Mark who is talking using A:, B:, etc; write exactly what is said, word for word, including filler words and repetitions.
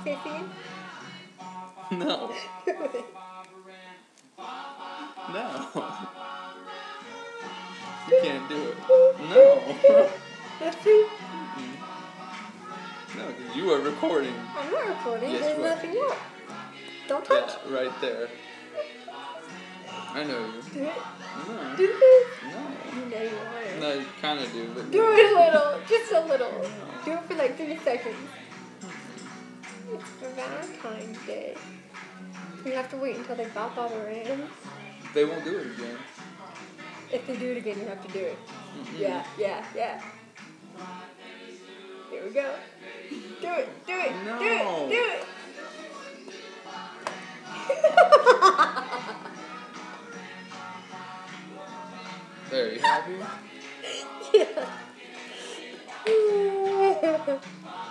A: kissing?
B: No. No. You can't do it. No.
A: Let's see.
B: No, because you are recording.
A: I'm not recording.
B: Yes,
A: There's
B: you are.
A: nothing up. Don't touch.
B: Yeah, right there. I know you.
A: Do it.
B: No.
A: Do this.
B: No.
A: You know you want it.
B: No, you kind of do, but
A: Do
B: no.
A: it a little. Just a little.
B: No.
A: Do it for like three seconds. It's for Valentine's Day. We have to wait until they pop out around.
B: They won't do it again.
A: If they do it again, you have to do it.
B: Mm-mm.
A: Yeah, yeah, yeah. Here we go. Do it, do it,
B: No.
A: do it, do it.
B: There, you happy?
A: Yeah.